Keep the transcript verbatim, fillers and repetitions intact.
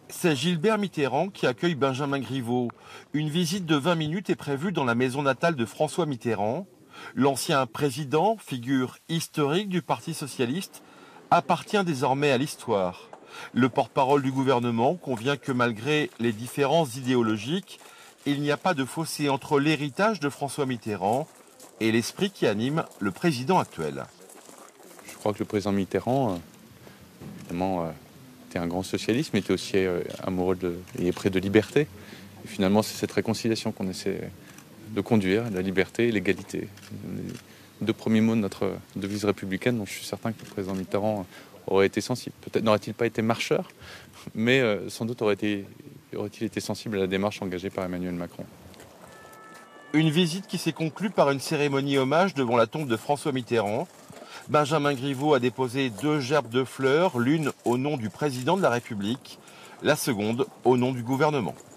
C'est Gilbert Mitterrand qui accueille Benjamin Griveaux. Une visite de vingt minutes est prévue dans la maison natale de François Mitterrand. L'ancien président, figure historique du Parti socialiste, appartient désormais à l'histoire. Le porte-parole du gouvernement convient que malgré les différences idéologiques, il n'y a pas de fossé entre l'héritage de François Mitterrand et l'esprit qui anime le président actuel. Je crois que le président Mitterrand, euh, évidemment, euh, était un grand socialiste, mais était aussi euh, amoureux de, et près de liberté. Et finalement, c'est cette réconciliation qu'on essaie de conduire, la liberté et l'égalité. Les deux premiers mots de notre devise républicaine, dont je suis certain que le président Mitterrand aurait été sensible. Peut-être n'aurait-il pas été marcheur, mais euh, sans doute aurait-il aurait été sensible à la démarche engagée par Emmanuel Macron. Une visite qui s'est conclue par une cérémonie hommage devant la tombe de François Mitterrand. Benjamin Griveaux a déposé deux gerbes de fleurs, l'une au nom du président de la République, la seconde au nom du gouvernement.